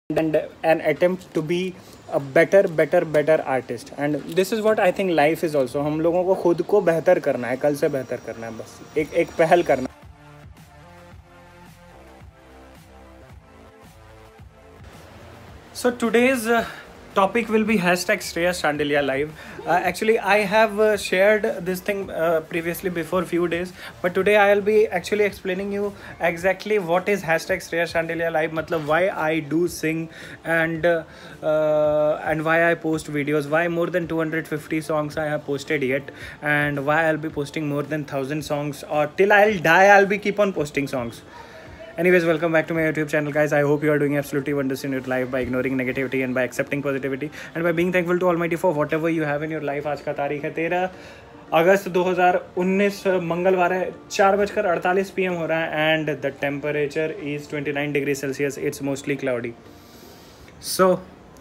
and an attempt to be a better artist. And this is what I think life is also. हम लोगों को खुद को बेहतर करना है, कल से बेहतर करना है, बस एक पहल करना है. So today's topic will be hashtag Shreya Shandelia Live. Actually, I have shared this thing previously before few days, but today I'll be actually explaining you exactly what is hashtag Shreya Shandelia Live. मतलब why I do sing and why I post videos, why more than 250 songs I have posted yet, and why I'll be posting more than 1000 songs, or till I'll die I'll be keep on posting songs. Anyways, welcome back to my YouTube channel, guys. I hope you are doing absolutely wonders in your life by ignoring negativity and by accepting positivity and by being thankful to Almighty for whatever you have in your life. आज का तारीख है 13 अगस्त 2019, मंगलवार है, 4:48 PM हो रहा है and the temperature is 29 degrees Celsius. It's mostly cloudy. So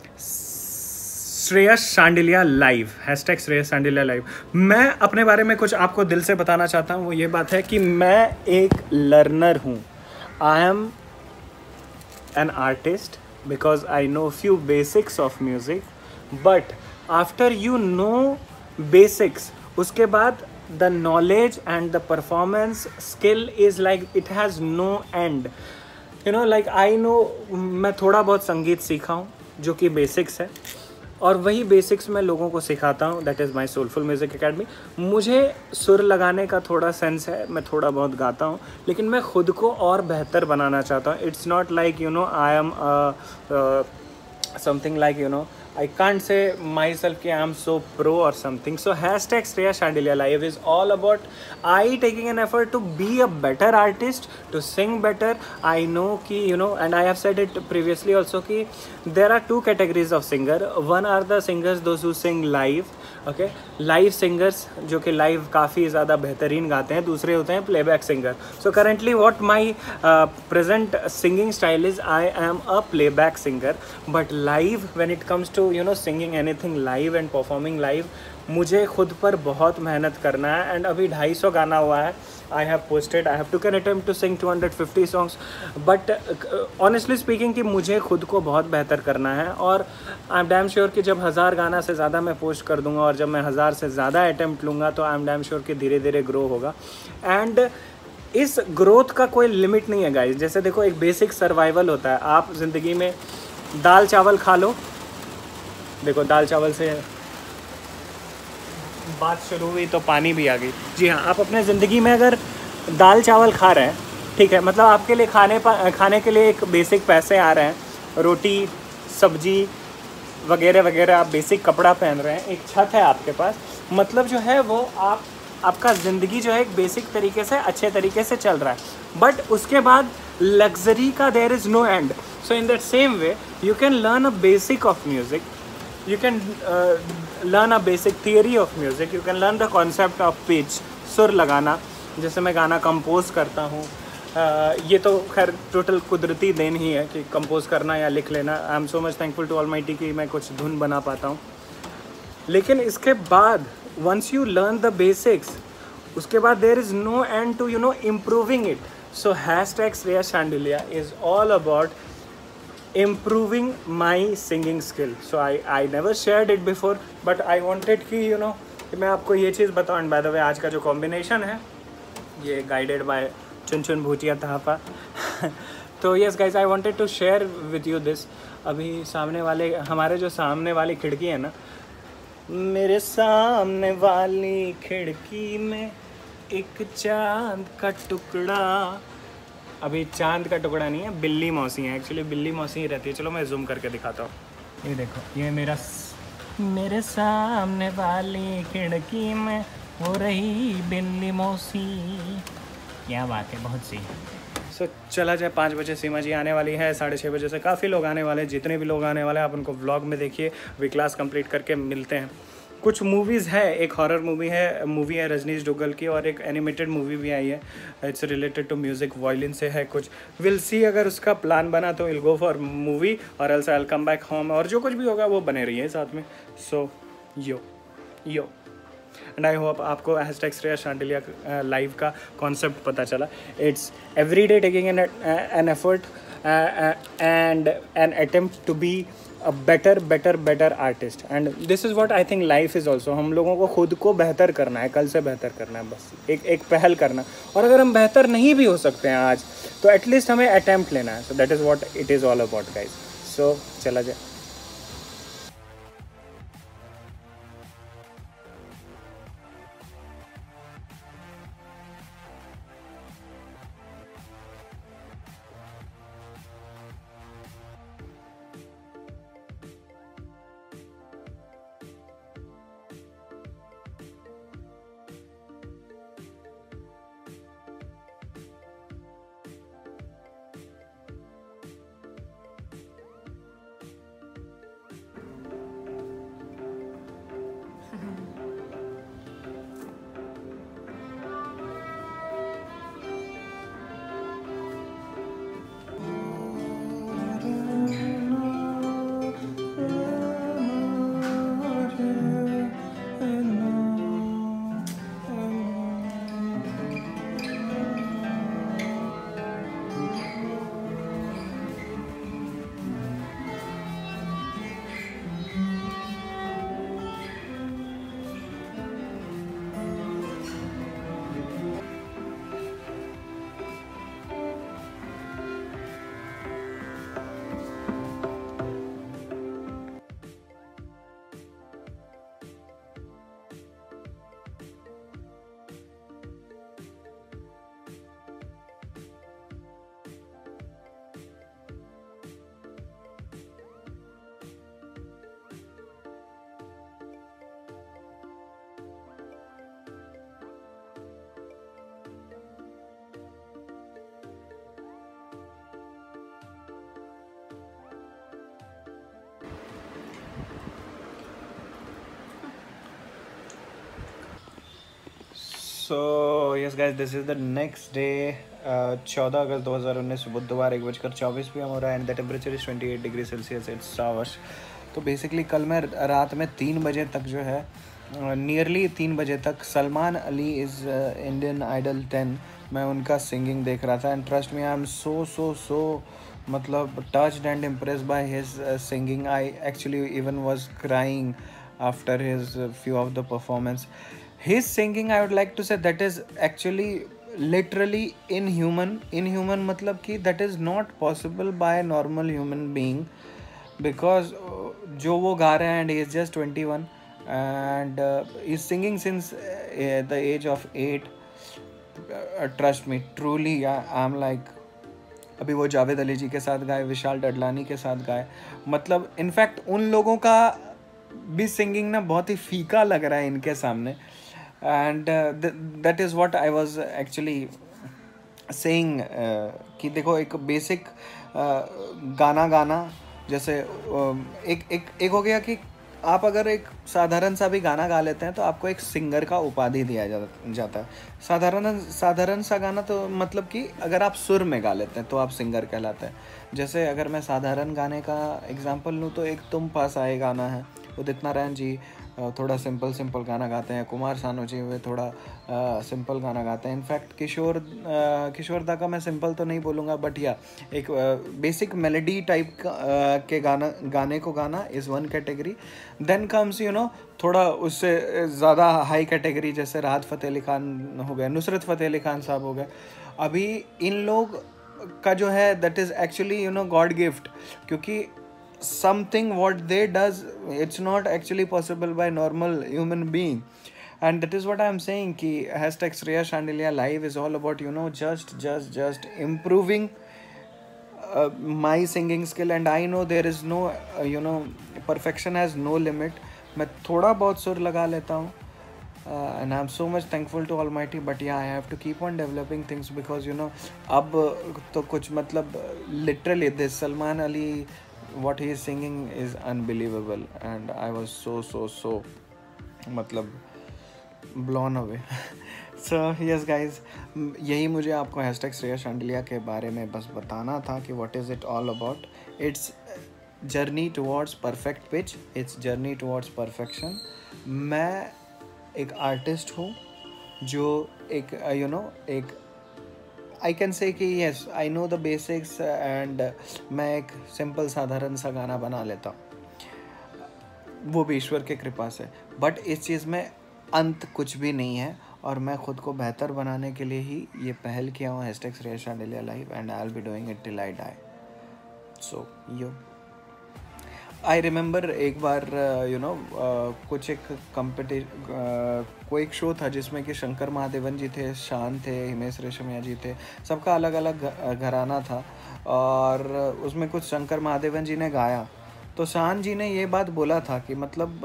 Shreyas Shandilya live, hashtag Shreyas Shandilya live. मैं अपने बारे में कुछ आपको दिल से बताना चाहता हूँ. वो ये बात है कि मैं एक लर्नर हूँ. I am an artist because I know few basics of music, but after you know basics, उसके बाद the knowledge and the performance skill is like it has no end. You know, like I know, मैं थोड़ा बहुत संगीत सीखा हूँ जो कि बेसिक्स है, और वही बेसिक्स मैं लोगों को सिखाता हूँ. That is my soulful music academy. मुझे सुर लगाने का थोड़ा सेंस है, मैं थोड़ा बहुत गाता हूँ, लेकिन मैं खुद को और बेहतर बनाना चाहता हूँ. It's not like you know I am something like, you know, I can't say myself कि I am so pro or something. So hashtag Shreya Shandelia Live is all about I taking an effort to be a better artist, to sing better. I know कि you know, and I have said it previously also कि there are two categories of singer. One are the singers those who sing live. Okay, live singers जो कि live काफ़ी ज़्यादा बेहतरीन गाते हैं. दूसरे होते हैं playback singer. So currently what my present singing style is I am a playback singer. But live when it comes to you know singing anything live and performing live, मुझे खुद पर बहुत मेहनत करना है. एंड अभी 250 गाना हुआ है. I have posted, I have took an attempt to sing 250 songs, but honestly speaking कि मुझे खुद को बहुत बेहतर करना है. और आई एम डैम श्योर कि जब 1000 गाना से ज़्यादा मैं पोस्ट कर दूंगा और जब मैं 1000 से ज़्यादा अटैम्प्ट लूँगा तो आई एम डैम श्योर कि धीरे धीरे ग्रो होगा. एंड इस ग्रोथ का कोई लिमिट नहीं है गाइस. जैसे देखो, एक बेसिक सर्वाइवल होता है. आप ज़िंदगी में दाल चावल खा लो, देखो दाल चावल से बात शुरू हुई तो पानी भी आ गई. जी हाँ, आप अपने ज़िंदगी में अगर दाल चावल खा रहे हैं, ठीक है, मतलब आपके लिए खाने के लिए एक बेसिक पैसे आ रहे हैं, रोटी सब्जी वगैरह वगैरह, आप बेसिक कपड़ा पहन रहे हैं, एक छत है आपके पास, मतलब जो है वो आपका ज़िंदगी जो है एक बेसिक तरीके से अच्छे तरीके से चल रहा है. बट उसके बाद लग्जरी का there is no end. So in that same way you can learn a basic of music. You can learn a basic theory of music. You can learn the concept of pitch, सुर लगाना. जैसे मैं गाना compose करता हूँ, ये तो खैर टोटल कुदरती देन ही है कि कंपोज करना या लिख लेना. I am so much thankful to almighty कि मैं कुछ धुन बना पाता हूँ. लेकिन इसके बाद once you learn the basics, उसके बाद there is no end to you know improving it. So hashtag Shreya Shandilya is all about improving my singing skill. So I never shared it before, but I wanted कि you know कि मैं आपको ये चीज़ बताऊँ. And by the way, आज का जो combination है ये गाइडेड बाय चुन भूटिया तहाफा. तो yes guys, I wanted to share with you this. अभी हमारे जो सामने वाली खिड़की है ना, मेरे सामने वाली खिड़की में एक चांद का टुकड़ा. अभी चांद का टुकड़ा नहीं है, बिल्ली मौसी है. एक्चुअली बिल्ली मौसी ही रहती है. चलो मैं जूम करके दिखाता हूँ. ये देखो, ये मेरे सामने वाली खिड़की में हो रही बिल्ली मौसी. क्या बात है, बहुत सी. सो चला जाए. 5 बजे सीमा जी आने वाली है, 6:30 बजे से काफ़ी लोग आने वाले हैं. जितने भी लोग आने वाले हैं आप उनको व्लॉग में देखिए. वी क्लास कंप्लीट करके मिलते हैं. कुछ मूवीज़ है, एक हॉरर मूवी है रजनीश डुग्गल की, और एक एनिमेटेड मूवी भी आई है. It's related to music, violin से है कुछ. विल सी, अगर उसका प्लान बना तो विल गो फॉर मूवी, और else I will come back home. और जो कुछ भी होगा वो बने रहिए साथ में. So yo and I hope आपको हैशटैग श्रेया शांडिलिया लाइव का कॉन्सेप्ट पता चला. It's every day taking an effort and an attempt to be a better artist. And this is what I think life is also. हम लोगों को खुद को बेहतर करना है, कल से बेहतर करना है, बस एक पहल करना. और अगर हम बेहतर नहीं भी हो सकते हैं आज, तो एटलीस्ट हमें अटेम्प्ट लेना है. So that is what it is all about guys. So चला जाए. So yes guys, this is the next day. 14 अगस्त 2019 बुधवार 1:24 PM हो रहा है. And the temperature is 28 degree Celsius. It's hours. तो बेसिकली कल मैं रात में 3 बजे तक जो है, नियरली 3 बजे तक Salman Ali is Indian idol 10, मैं उनका सिंगिंग देख रहा था. And trust me, I am so मतलब touched and impressed by his singing. I actually even was crying after his few of the performance. His singing, I would like to say, that is actually literally inhuman मतलब कि that is not possible by a normal human being, because जो वो गा रहे हैं, and he is just 21 and he's singing since the age of 8. Trust me, truly, I'm like, अभी वो जावेद अली जी के साथ गाए, विशाल डडलानी के साथ गाए. मतलब इनफैक्ट उन लोगों का भी सिंगिंग ना बहुत ही फीका लग रहा है इनके सामने. And that is what I was actually saying, कि देखो एक बेसिक गाना जैसे एक हो गया कि आप अगर एक साधारण सा भी गाना गा लेते हैं तो आपको एक सिंगर का उपाधि दिया जाता है. साधारण सा गाना तो मतलब कि अगर आप सुर में गा लेते हैं तो आप सिंगर कहलाते हैं. जैसे अगर मैं साधारण गाने का एग्जांपल लूँ तो एक तुम पास आए गाना है, उदित नारायण जी थोड़ा सिंपल गाना गाते हैं. कुमार सानू जी वे थोड़ा सिंपल गाना गाते हैं. इनफैक्ट किशोर दा का मैं सिंपल तो नहीं बोलूँगा, बट या एक बेसिक मेलोडी टाइप के गाने को गाना is one category. Then comes थोड़ा उससे ज़्यादा हाई कैटेगरी, जैसे राहत फ़तेह अली खान हो गए, नुसरत फ़तेह अली खान साहब हो गए. अभी इन लोग का जो है that is actually God gift, क्योंकि something what they does, it's not actually possible by normal human being. And that is what I am saying ki #Shreya Shandilia live is all about just improving my singing skill. And I know there is no perfection has no limit. मैं थोड़ा बहुत सुर लगा लेता हूँ, and I'm so much thankful to Almighty, but yeah, I have to keep on developing things because अब तो कुछ मतलब literally this Salman Ali, what he is singing is unbelievable, and I was so मतलब blown away. So yes guys, यही मुझे आपको #श्रेया शांडिलिया के बारे में बस बताना था कि what is it all about. It's journey towards perfect pitch, it's journey towards perfection. मैं एक आर्टिस्ट हूँ जो एक एक आई कैन से कि yes I know the basics and मैं एक सिंपल साधारण सा गाना बना लेता हूँ, वो भी ईश्वर के कृपा से। बट इस चीज़ में अंत कुछ भी नहीं है, और मैं ख़ुद को बेहतर बनाने के लिए ही ये पहल किया हूँ #ShreyasChandeliya Live, and I will be doing it till I die. So yo I remember एक बार कुछ एक कोई एक शो था जिसमें कि शंकर महादेवन जी थे, शान थे, हिमेश रेशमिया जी थे, सबका अलग अलग घराना था, और उसमें कुछ शंकर महादेवन जी ने गाया। तो शान जी ने ये बात बोला था कि मतलब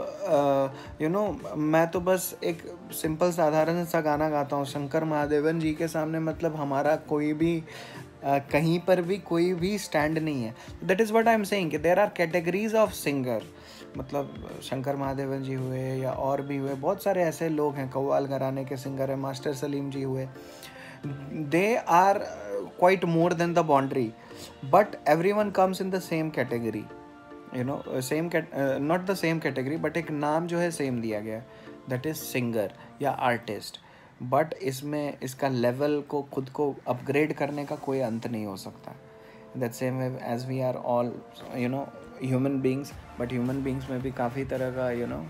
मैं तो बस एक सिंपल साधारण सा गाना गाता हूँ, शंकर महादेवन जी के सामने मतलब हमारा कोई भी कहीं पर भी कोई भी स्टैंड नहीं है। That is what I am saying कि there are categories of singer, मतलब शंकर महादेवन जी हुए या और भी हुए, बहुत सारे ऐसे लोग हैं, कव्वाल घराने के सिंगर हैं, मास्टर सलीम जी हुए, they are quite more than the boundary, but everyone comes in the same category, same not the same category, but एक नाम जो है सेम दिया गया है, दैट इज़ सिंगर या आर्टिस्ट। बट इसमें इसका लेवल को खुद को अपग्रेड करने का कोई अंत नहीं हो सकता। That same as we are all human beings, but human beings में भी काफ़ी तरह का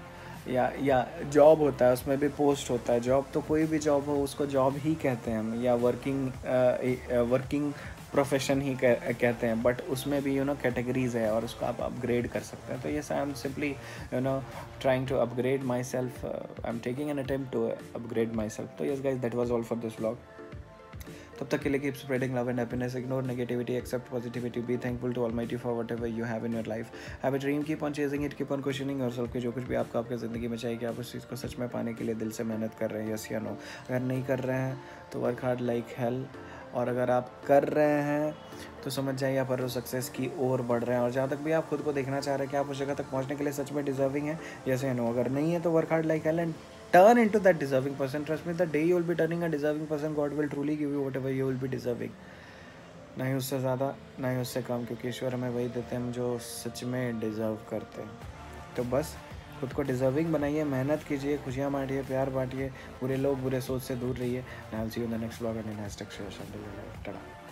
या जॉब होता है, उसमें भी पोस्ट होता है। जॉब तो कोई भी जॉब हो उसको जॉब ही कहते हैं हम, या वर्किंग प्रोफेशन ही कहते हैं, बट उसमें भी कैटेगरीज है और उसको आप अपग्रेड कर सकते हैं। तो ये I am simply trying to upgrade myself, I am taking an attempt to upgrade myself. तो yes guys, that was all for this vlog. तब तक के लिए keep spreading love and happiness, ignore negativity, accept positivity, be thankful to almighty for whatever you have in your life, have a dream, keep on chasing it, keep on questioning yourself कि जो कुछ भी आपको आपकी ज़िंदगी में चाहिए कि आप उस चीज़ को सच में पाने के लिए दिल से मेहनत कर रहे हैं, यस या नो। अगर नहीं कर रहे हैं तो वर्क हार्ड लाइक हेल, और अगर आप कर रहे हैं तो समझ जाइए आप हर सक्सेस की ओर बढ़ रहे हैं। और जहाँ तक भी आप खुद को देखना चाह रहे हैं कि आप उस जगह तक पहुँचने के लिए सच में डिजर्विंग है, यस या नो। अगर नहीं है तो work hard like hell and turn into that deserving person. Trust me, the day you will be turning a deserving person, God will truly give you whatever you will be deserving. ना ही उससे ज़्यादा ना ही उससे कम, क्योंकि ईश्वर हमें वही देते हैं जो सच में डिज़र्व करते हैं। तो बस खुद को डिज़र्विंग बनाइए, मेहनत कीजिए, खुशियाँ बांटिए, प्यार बांटिए, बुरे लोग बुरे सोच से दूर रहिए। I'll see you in the next vlog and in #ShreyasChandeliya Live.